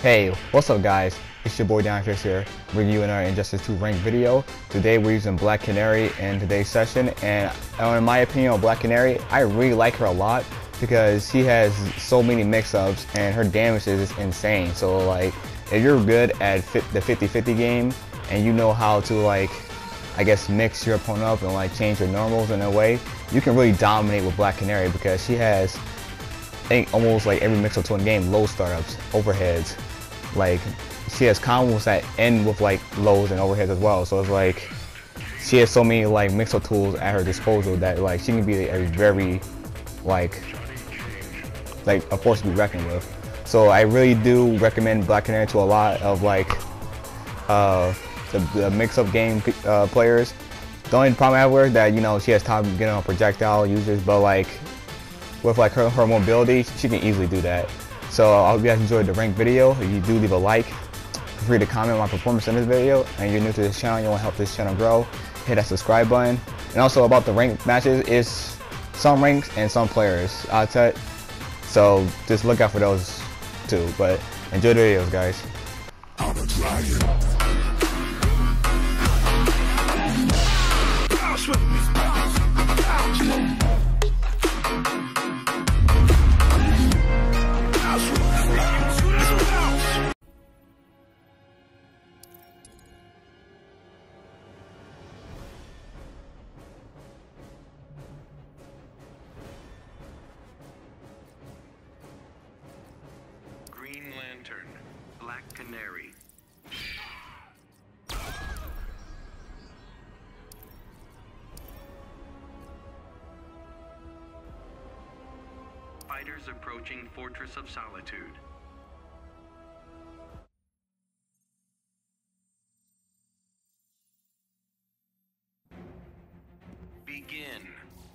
Hey, what's up guys? It's your boy Chris here, reviewing our Injustice 2 ranked video. Today we're using Black Canary in today's session, and in my opinion on Black Canary, I really like her a lot because she has so many mix-ups and her damage is insane. So like, if you're good at the 50-50 game and you know how to like, I guess mix your opponent up and like change your normals in a way, you can really dominate with Black Canary because she has, I think, almost like every mix-up to a game, low startups, overheads. Like, she has combos that end with like lows and overheads as well. So it's like, she has so many like mix-up tools at her disposal that like she can be a very like a force to be reckoned with. So I really do recommend Black Canary to a lot of like the mix-up game players. The only problem I have with her is that, you know, she has time getting on projectile users, but like with like her mobility, she can easily do that. So I hope you guys enjoyed the ranked video. If you do, leave a like. Feel free to comment on my performance in this video. And you're new to this channel, you want to help this channel grow, hit that subscribe button. And also about the ranked matches, is some ranks and some players. So just look out for those too. But enjoy the videos, guys. I'm a dragon. Black Canary. Fighters approaching Fortress of Solitude. Begin.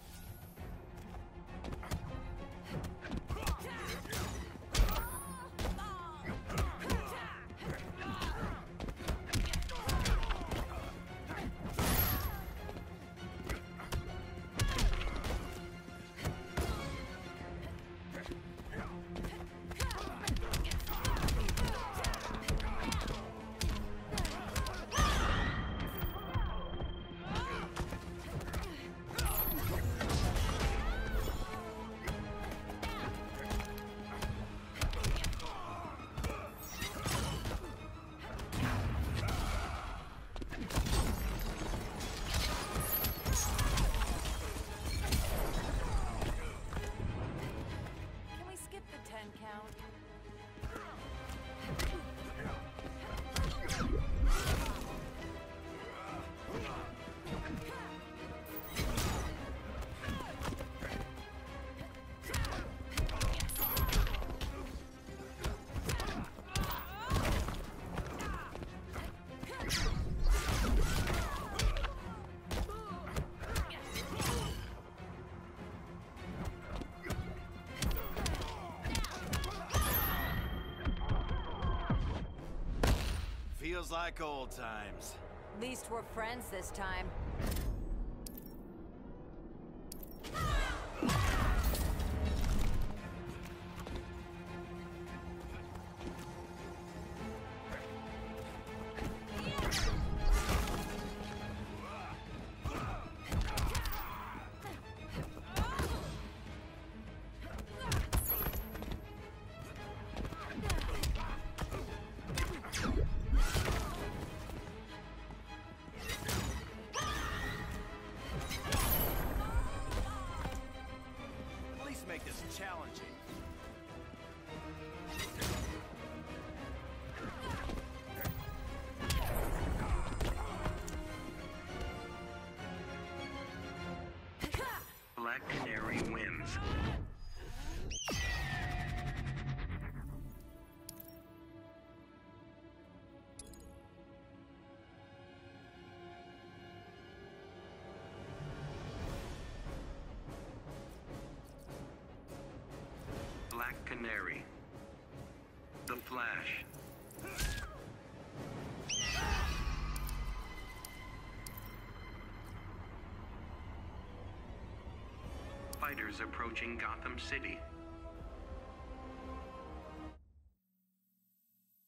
Feels like old times. At least we're friends this time. Make this challenging. Black Canary wins. Black Canary. The Flash. Fighters approaching Gotham City.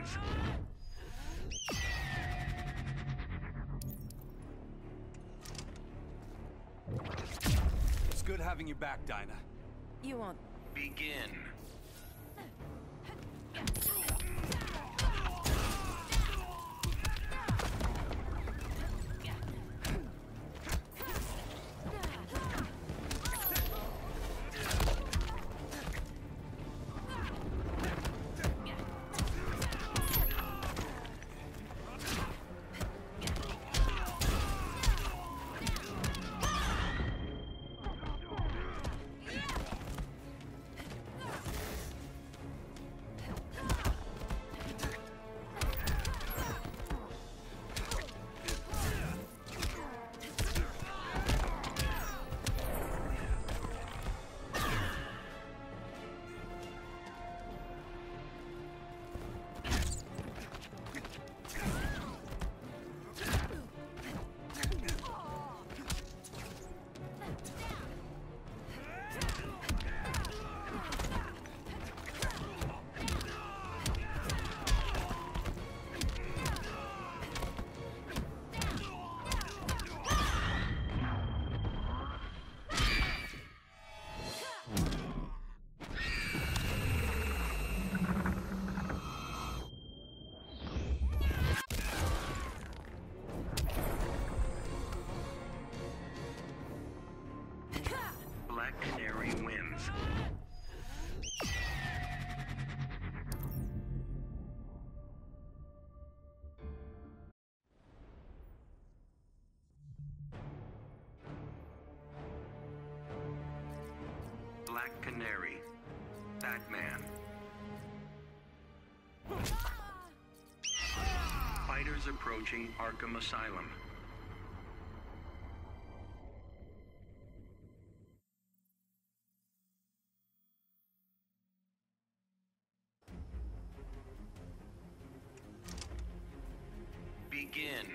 It's good having you back, Dinah. You won't. Begin. Black Canary wins. Black Canary. Batman. Fighters approaching Arkham Asylum. Begin.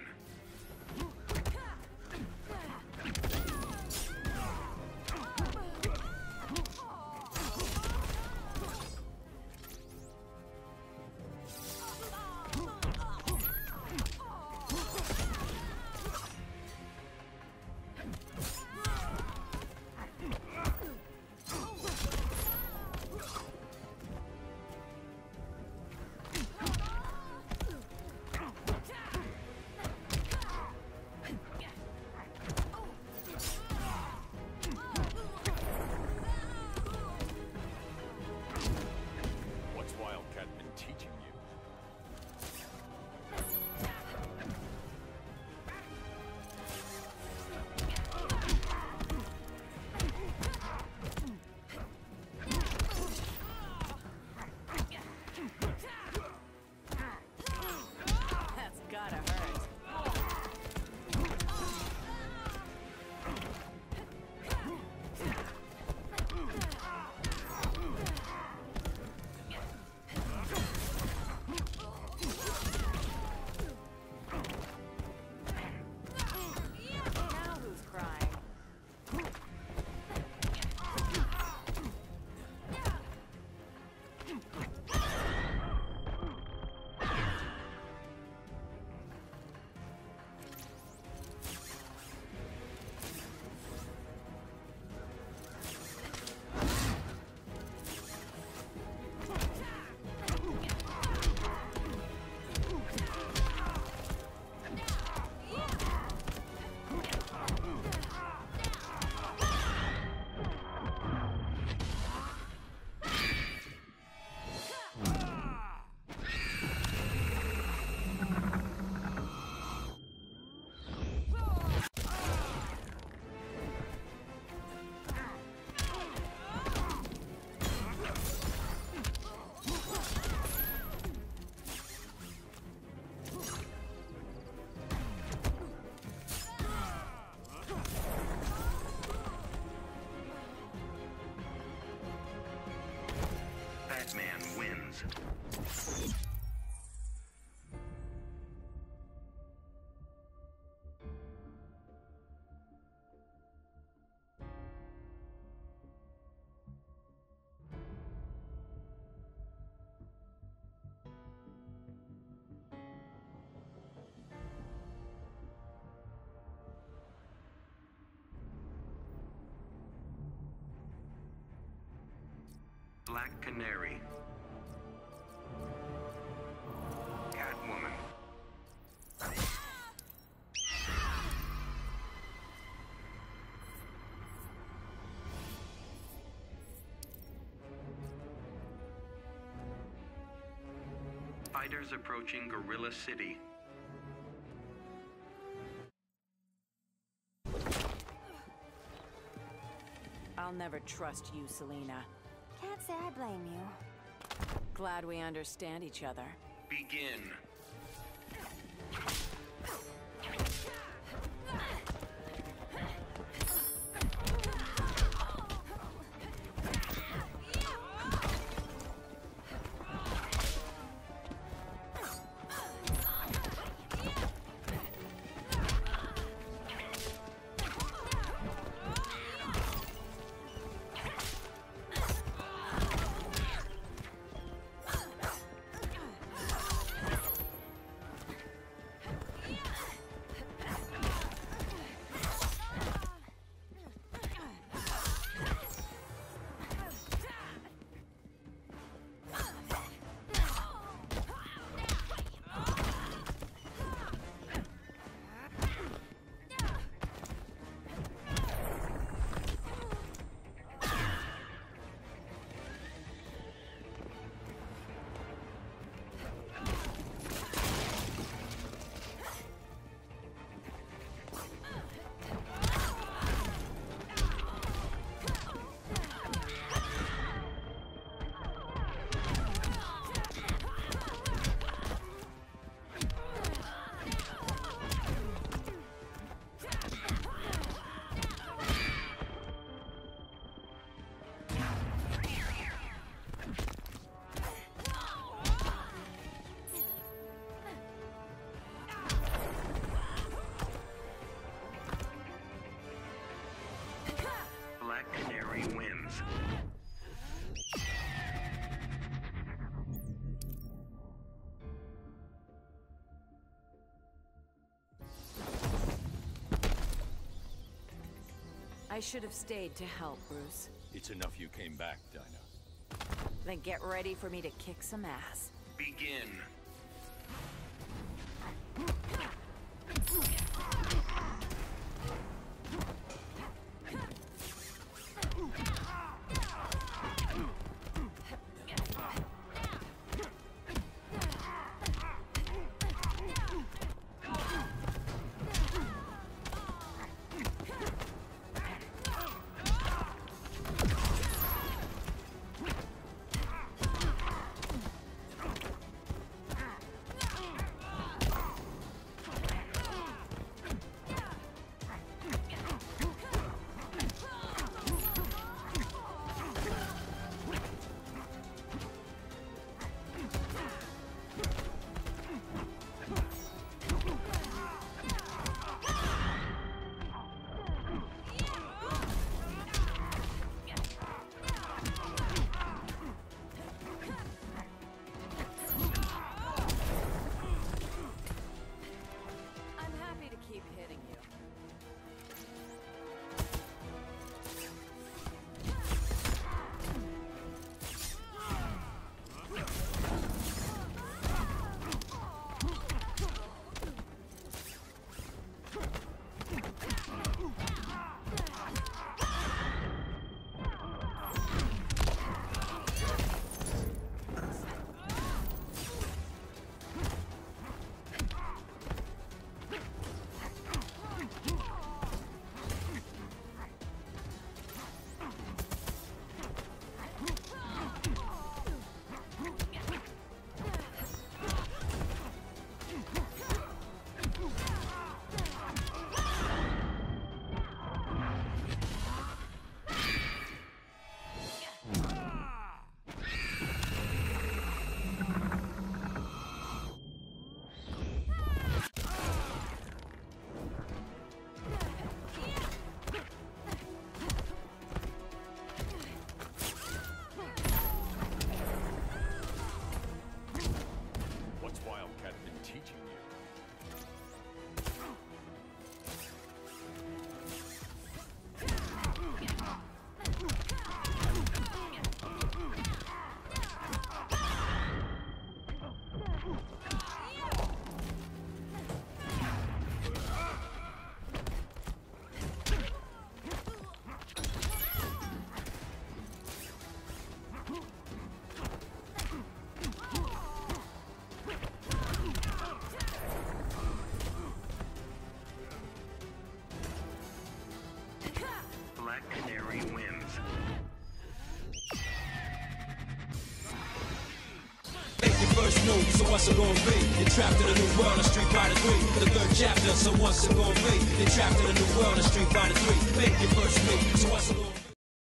Black Canary. Catwoman. Fighters approaching Gorilla City. I'll never trust you, Selena. Can't say I blame you. Glad we understand each other. Begin. Black Canary wins. I should have stayed to help, Bruce. It's enough you came back, Dinah. Then get ready for me to kick some ass. Begin. so what's it gonna be? You're trapped in a new world of Street Fighter 3. The third chapter, so what's it gonna be? You're trapped in a new world of Street Fighter 3. Make your first move, so what's it gonna be?